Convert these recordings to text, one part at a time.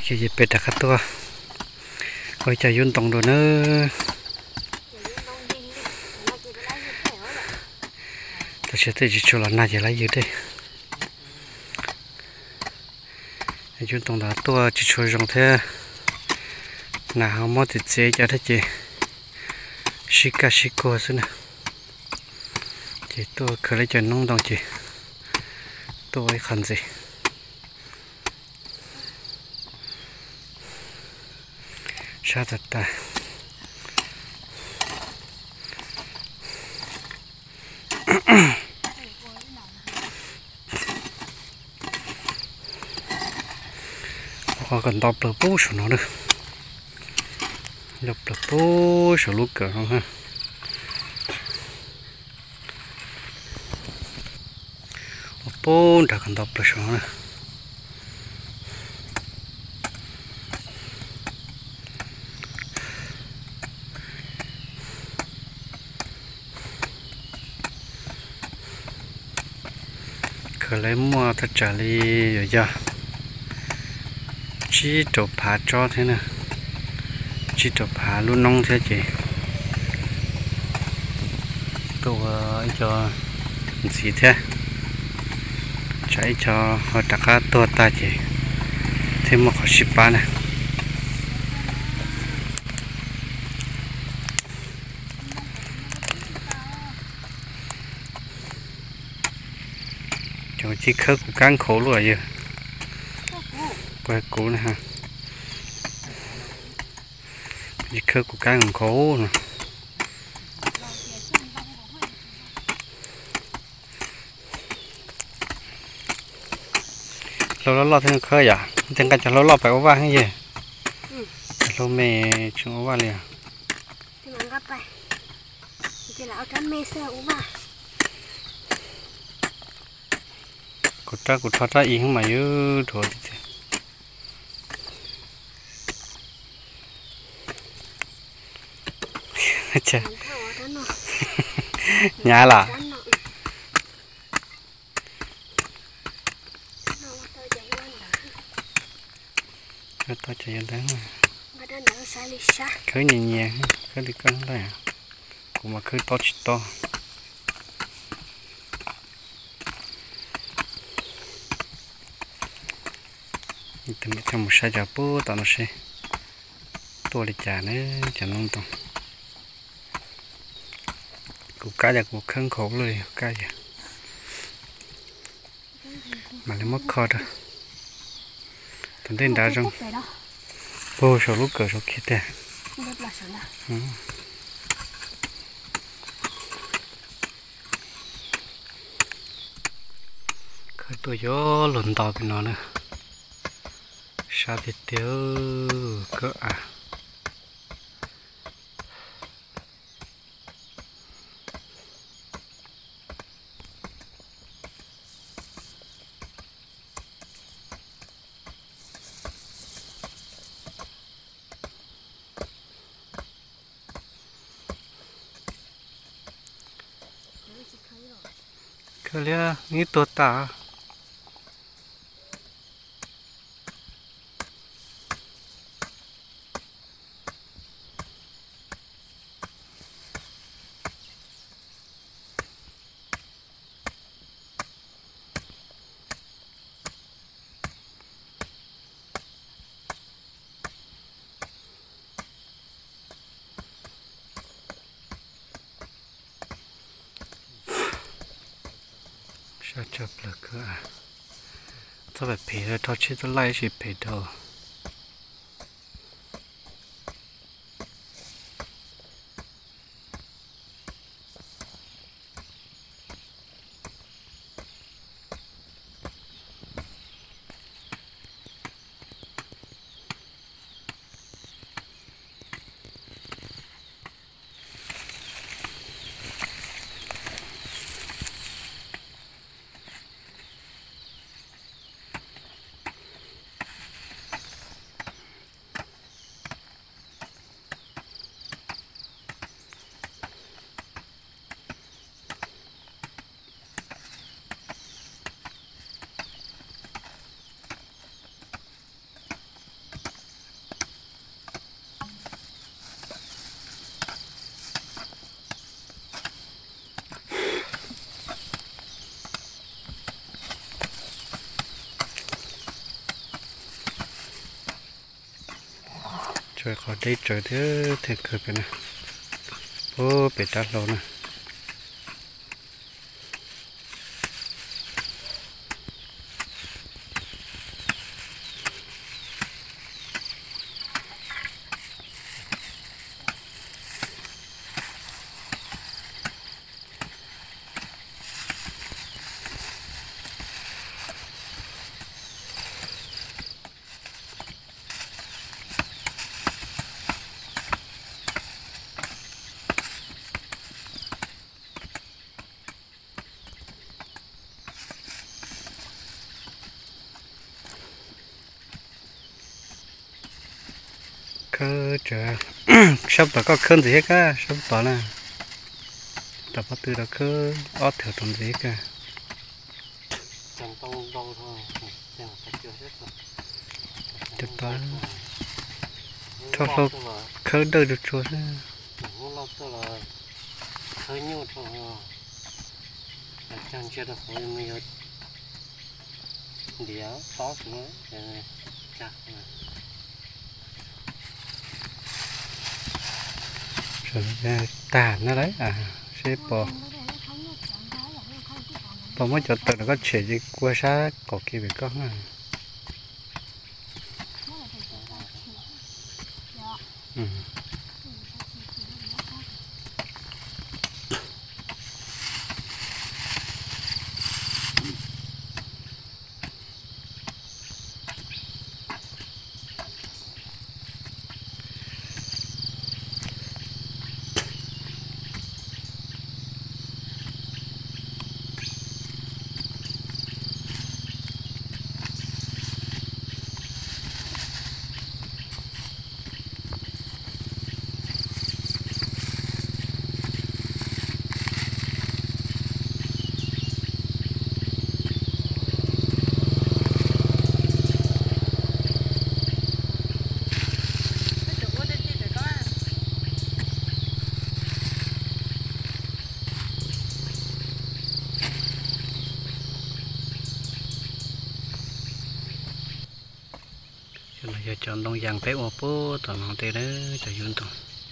cái gì bệt đặc tua ôi trời yun tông đồ nữa ta sẽ thấy chỉ cho là na chỉ lấy gì đây yun tông đã tua chỉ cho rong thế nào mót thì dễ cho thế chị shika shiko xí nè chị tôi khởi lấy cho nông đồng chị tôi khẩn gì sao thật ta họ cần đọc được bố số nó được đọc được bố số lúc cỡ không ha bố đã cần đọc được số này khởi lấy mua thật trả lý rồi giờ chỉ trộn phá cho thế nè chỉ trộn phá luôn nông thế chị tôi cho gì thế chạy cho họ đặt cá to ta chị thêm một khẩu ship này cho chỉ khớp của cán khổ luôn rồi quay cũ này ha chỉ khớp của cán khổ nè lo thêm khơi à thêm cái cho lo phải có va hay gì lo mẹ chúng có va liền thì mình gặp phải thì là ăn mê sơ cũng va cột thoát ra ý không mà như thôi chà nhà là tôi chạy đến đấy mà cứ nhẹ nhẹ cứ đi cân đây cũng mà cứ to chỉ to từ mấy trăm một sai chả bố tao nó sẽ tôi đi trả nữa chả nông tông cũng cá giặc cũng khăn khổ rồi cá giặc mà lấy mất kho rồi tận đến đã trong vô số lúc cỡ số kia thế cái tôi gió luồn tàu bên nó nữa sao thì tiêu cỡ à cái lia ní tổ ta sao chập là cơ à sao phải phê rồi thôi chứ tôi lại chỉ phê đâu trời khỏi đây trời thế thiệt cực cái này ô bị tắt lâu nè cơ trời sắp tới có cơn gì hết cả sắp tới nè tập bắt từ đó cơ ót theo tuần gì cả chẳng tông đâu thôi chẳng phải chưa hết rồi chụp tới thôi thôi khơi đời được rồi nè không lo cho là hơi nhiều thôi chẳng chưa được hồi mình đĩa tó xuống rồi chặt rồi ra tàn nó đấy à xếp bỏ mới cho tự nó có chuyện gì qua xa có kia bị có mà ừ. Cho nên giờ chọn đông giang té ô bố toàn họ té đó cho duyên toàn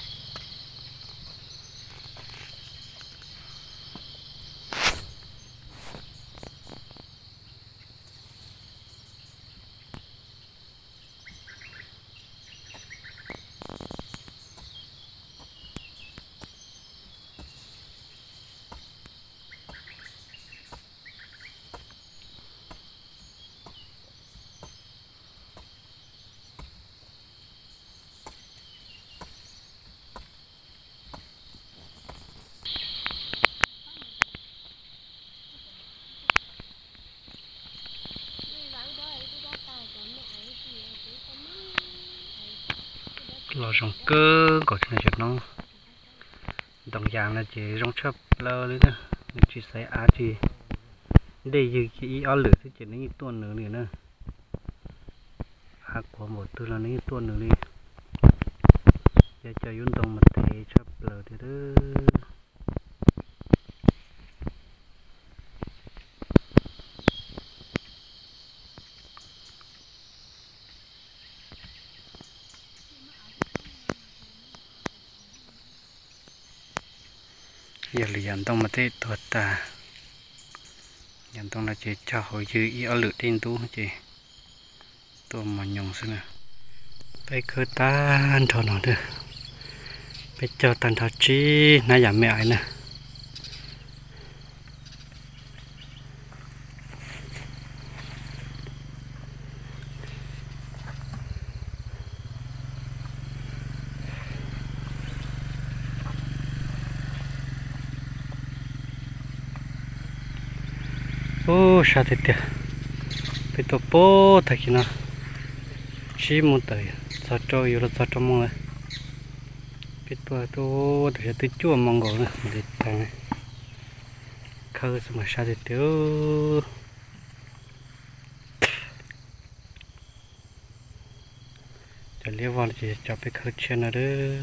lò rong cơ có chuyện chuyện nó đồng giang là chỉ rong chớp lơ đấy nè chỉ sẽ á chỉ đây giờ chỉ ở lửa thì chỉ những tuần nữa nữa á của một tuần là những tuần nữa đi giờ cho yun đồng một thể chớp lơ thì đó giờ là dàn tông mà thế thuật ta dàn tông là chỉ cho hồi dư ý ở lửa trên tú chị tôi mà nhung xưa nè bây khơi tan thọ nó được bây giờ tan thọ chi nãy giờ mẹ ấy nè ô sao thế tiệt bây giờ bố thay khi nào chỉ muốn tới sao cho yêu là sao cho mong này biết bữa tôi để tôi chua mong gọi nè để thằng này khơi xong mà sao thế tiêu cho liếc vào thì cho biết khơi trên nữa đó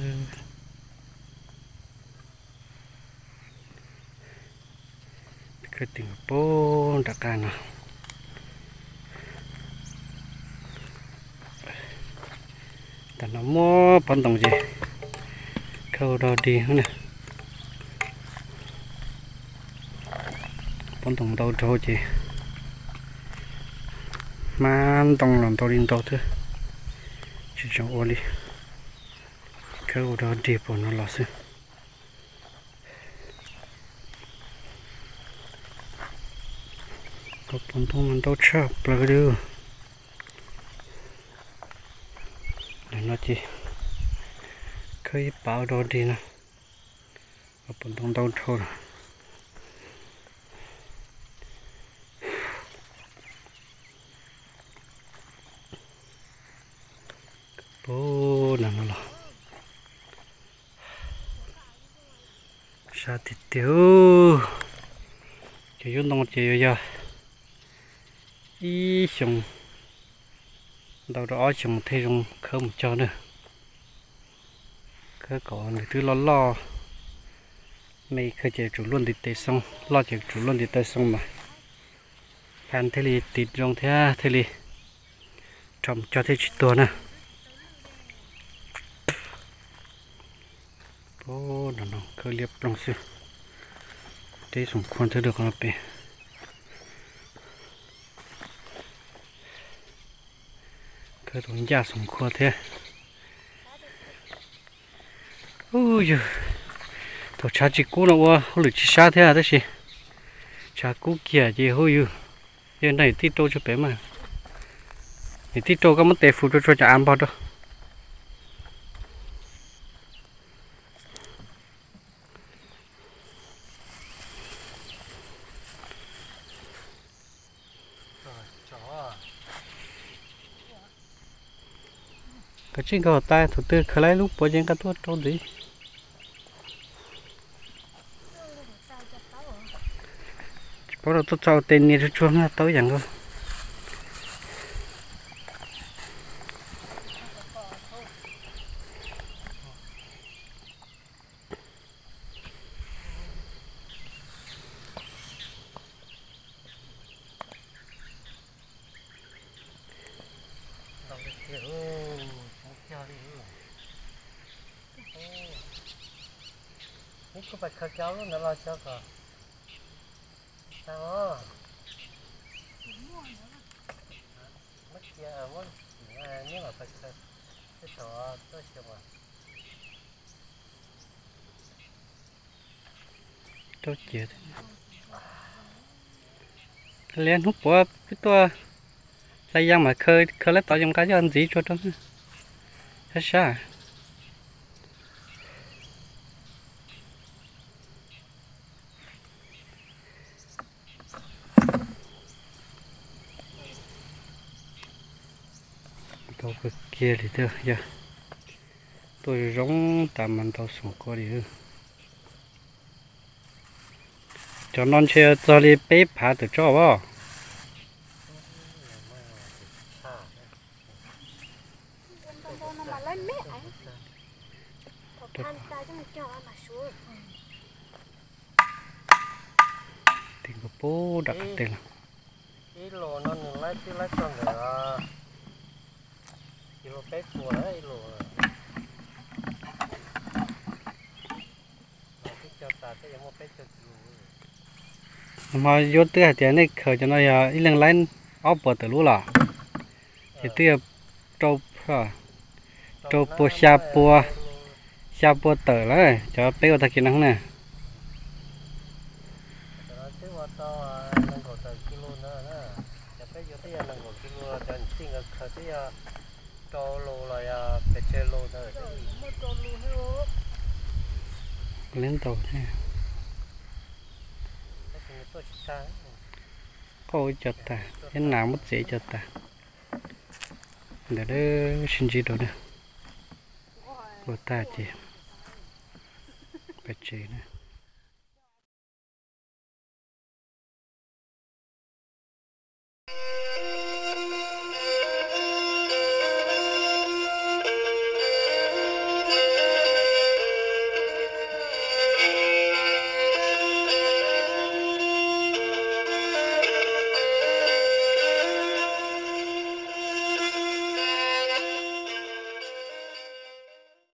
cái tiếng bố đã cả nào nó mua bắn tổng gì câu đó đi nữa nè bắn tổng đâu thôi chị mà tổng làm tao đi đâu thôi chỉ trong ô đi câu đó đi bỏ nó lọt xuống có bắn tổng mình đâu chọc là đưa để nó chỉ khơi bảo đó đi nè có bắn tổng đâu thôi bố nè nó là sa thịt tiêu chỉ dùng đồng chỉ giờ ý dùng đầu đó dùng thay dùng không cho nữa cái còn người thứ lo mày khơi chạy chủ luôn đi tây sông lo chạy chủ luôn đi tây sông mà phan thế li tịt trong thế li trồng cho thế chỉตัวnè bố nó khơi liệp trong xưa để sủng con sẽ được nó bé khơi thùng giá sủng con thế ôi giời tổ cha chỉ cú nó qua không được chỉ xa thế à đó chị cha cú kia gì hôi yêu giờ này tít trâu cho bé mà thì tít trâu có mất tệ phụ cho ăn bao đâu cái chuyện của ta thủ tư khởi lại lúc bây giờ cái tuốt trâu gì bắt đầu tôi cho tên này cho chuông nó tới chẳng không có phải khơi kéo nó lo cho cả sao mất kia mất nhưng mà phải khơi cái chỗ tôi chưa mà tôi chết lên hút bỏ cáiตัวlấy giang mà khơi lấy tỏi trong cái cho anh gì cho đó hết sao tao cái kia thì thôi giờ tôi giống tạm mình tao xuống qua đi cho non chơi cho đi bếp phá từ cho vào thì có bố đặt tên là ít lô nó lấy con rồi kilo pet của đấy lô mà vô tư hạt tiền này khởi cho nó ít lần lên ốp bờ từ lúa là thì tư trâu trâu xa bùa tờ đấy cho bé ta kia nắng nè lên tàu thế coi chợt ta thế nào mất dễ chợt ta để đó xin chỉ đồ nè của ta chị phải chị nè